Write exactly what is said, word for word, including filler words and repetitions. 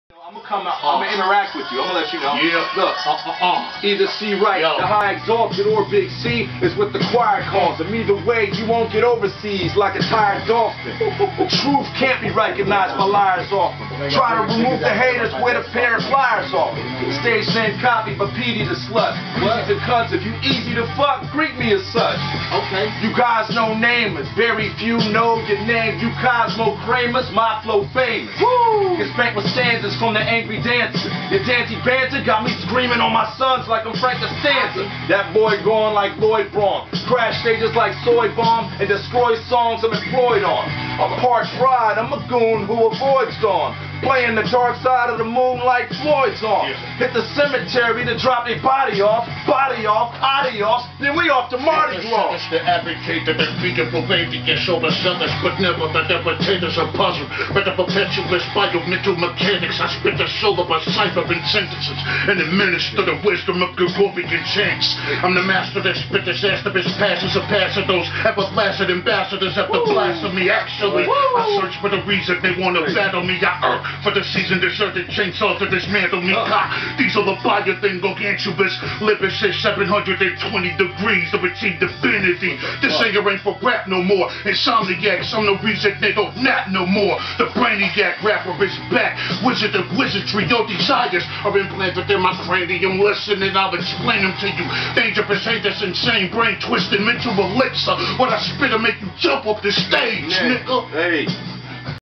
I'm gonna come out, I'm gonna interact with you, I'm gonna let you know. Yeah. Look, uh, uh, uh. either C right, Yo. the high exalted, or big C is what the choir calls them. Either way, you won't get overseas like a tired dolphin. The truth can't be recognized by liars often. Try to remove the haters with a pair of pliers off. Stage name copy, but P D the slut. Easy to cunts, if you easy to fuck, greet me as such. Okay. You guys know namers, very few know your name. You Cosmo Kramers, my flow famous. Woo! Get spanked with stanzas from the angry dancer. Your dancey banter got me screaming on my sons like I'm Frank Costanza. That boy gone like Lloyd Braun. Crash stages like Soy Bomb and destroy songs I'm employed on. I'm part pride, I'm a goon who avoids dawn. Playing the dark side of the moon like Floyd's on. Yeah. Hit the cemetery to drop their body off, body off, adios, then we off to Mardi Gras. It's the advocate that the beautiful baby gets over sellers, but never the debaters are puzzled. But the perpetuous biomedical mechanics, I spit the soul of a cipher in sentences and administer the wisdom of Gregorian chants. I'm the master that spit disastrous passes of passer those everlasting ambassadors after blasphemy. Actually, I search for the reason they want to battle me. I irk for the season deserted chainsaw to dismantle me. Uh. These are the fire thing gargantuous. Living at seven hundred twenty degrees to achieve divinity. This singer ain't for rap no more. Insomniacs, I'm the reason they don't nap no more. The brainiac rapper is back. Wizard of wizardry, your desires are implanted in my cranium. Listen and I'll explain them to you. Dangerous ain't this insane brain twisting mental elixir. What I spit to make you jump off the stage, Yeah. nigga. Hey.